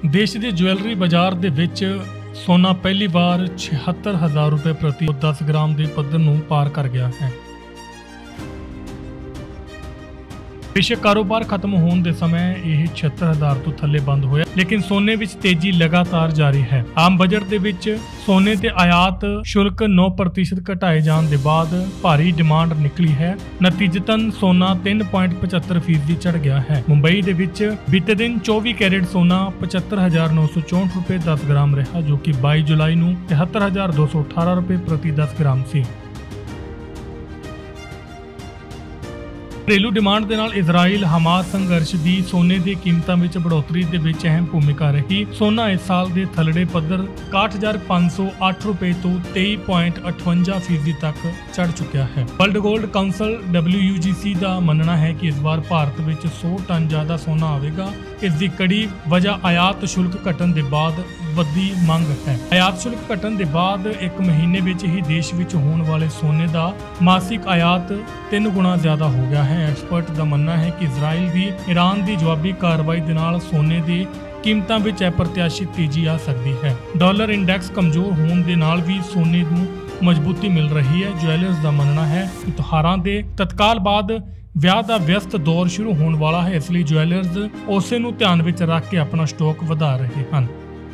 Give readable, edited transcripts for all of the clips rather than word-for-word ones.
देश के ज्वैलरी बाजार दे विच सोना पहली बार 76,000 रुपए प्रति 10 ग्राम के पद्धर नूं पार कर गया है। बेशक कारोबार खत्म होने के समय यह 76,000 तो थले बंद होया, लेकिन सोने विच तेजी लगातार जारी है। आम बजट दे विच सोने ते आयात शुल्क 9% घटाए जाने के बाद भारी डिमांड निकली है। नतीजतन सोना 3.75% चढ़ गया है। मुंबई दे विच बीते दिन 24 कैरेट सोना 75,964 रुपए 10 ग्राम रहा, जो कि 22 जुलाई नूं 73,218 रुपए प्रति 10 ग्राम सी। घरेलू डिमांड के नाल इजराइल हमास संघर्ष की सोने की कीमतों में बढ़ोतरी के विच अहम भूमिका रही। सोना इस साल के थलड़े पद्धर 61,508 रुपए तो 23.58% तक चढ़ चुका है। वर्ल्ड गोल्ड काउंसिल WUGC का मनना है कि इस बार भारत में 100 टन ज्यादा सोना आवेगा। इसकी कड़ी वजह आयात शुल्क घटन के बाद वधी मंग है। आयात शुल्क घटन के बाद एक महीने में ही देश में होने वाले सोने का मासिक आयात 3 गुना ज्यादा हो गया है। एक्सपर्ट का मनना है कि इजराइल की ईरान की जवाबी कार्रवाई के नाल सोने की कीमतों में अप्रत्याशित तेजी आ सकती है। डॉलर इंडेक्स कमजोर होने के नाल भी सोने को मजबूती मिल रही है। ज्वैलर्स का मनना है कि त्योहारों के तत्काल बाद ਵਿਆਹ ਦਾ ਵਿਅਸਤ ਦੌਰ ਸ਼ੁਰੂ ਹੋਣ ਵਾਲਾ ਹੈ, ਇਸ ਲਈ ਜੁਐਲਰਸ ਉਸੇ ਨੂੰ ਧਿਆਨ ਵਿੱਚ ਰੱਖ ਕੇ ਆਪਣਾ ਸਟਾਕ ਵਧਾ ਰਹੇ ਹਨ।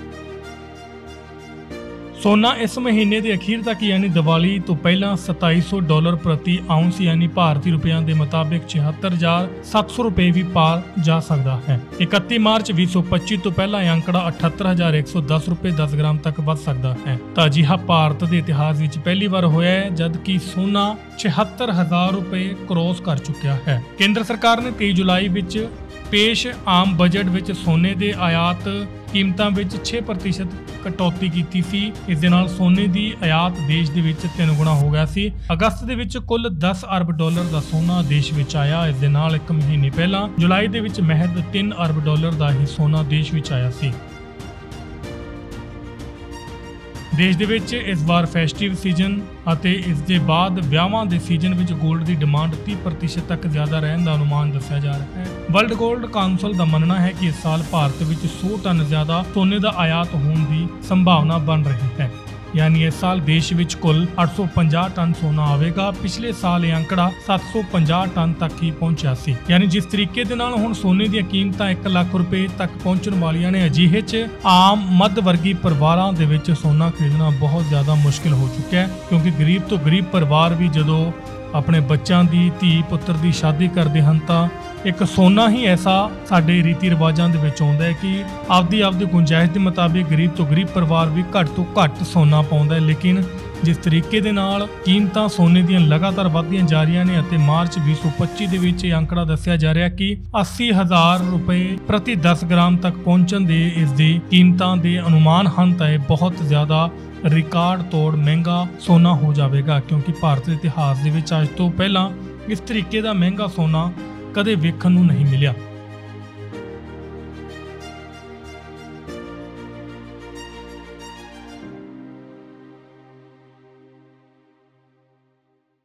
सोना इस महीने के अखीर तक यानी दिवाली तो पहला $2700 प्रति आउंस यानी भारतीय रुपयों के मुताबिक 76,700 रुपए भी पार जा सकता है। 31 मार्च 2025 तो पहला यह आंकड़ा 78,110 रुपए 10 ग्राम तक बढ़ सकता है। तो अजिहा भारत के इतिहास में पहली बार होया है जबकि सोना 76,000 रुपए क्रॉस कर चुका है। केंद्र सरकार ने 23 जुलाई विच पेश आम बजट विच सोने के आयात कीमतों में 6% कटौती की सी। इस दे नाल सोने की आयात देश दे विच 3 गुना हो गया सी। अगस्त दे विच कुल $10 अरब का सोना देश विच आया। इस दे नाल एक महीने पहला जुलाई दे विच महज $3 अरब का ही सोना देश विच आया सी। देश दे विच इस बार फेस्टिव सीजन ਅਤੇ इस दे बाद ਵਿਆਹਾਂ ਦੇ ਸੀਜ਼ਨ ਵਿੱਚ 골ਡ ਦੀ ਡਿਮਾਂਡ 30% ਤੱਕ ਜ਼ਿਆਦਾ ਰਹਿਣ ਦਾ ਅਨੁਮਾਨ ਦੱਸਿਆ ਜਾ ਰਿਹਾ ਹੈ। ਵਰਲਡ 골ਡ ਕਾਉਂਸਲ ਦਾ ਮੰਨਣਾ ਹੈ ਕਿ ਇਸ ਸਾਲ ਭਾਰਤ ਵਿੱਚ 100 ਟਨ ਜ਼ਿਆਦਾ ਸੋਨੇ ਦਾ ਆਯਾਤ ਹੋਣ ਦੀ ਸੰਭਾਵਨਾ ਬਣ ਰਹੀ ਹੈ। यानी इस साल देश विच कुल 850 टन सोना आवेगा। पिछले साल यह आंकड़ा 750 टन तक ही पहुंचा सी। यानी जिस तरीके दे नाल हुण सोने दी कीमतां 1 लाख रुपए तक पहुंचण वालियां ने, अजिहे च आम मध्य वर्गी परिवारां दे विच सोना खरीदना बहुत ज़्यादा मुश्किल हो चुका है, क्योंकि गरीब तो गरीब परिवार भी जदों अपने बच्चों की धी पुत्र की शादी करते हैं तो एक सोना ही ऐसा साडे रीति रिवाजों के विच आउंदा है कि आपदी गुंजाइश के मुताबिक गरीब तो गरीब परिवार भी घट तो घट सोना पाउंदा है। लेकिन जिस तरीके दे नाल कीमतां सोने दीयां लगातार वधदियां जा रही ने अते मार्च 2025 दे विच आंकड़ा दस्सिया जा रहा कि 80,000 रुपए प्रति 10 ग्राम तक पहुंचण दे इसदी कीमतां दे अनुमान हन तां बहुत ज़्यादा रिकॉर्ड तोड़ महंगा सोना हो जाएगा, क्योंकि भारत के इतिहास के अज तो पहला इस तरीके का महंगा सोना कदे वेखण नूं नहीं मिलिया।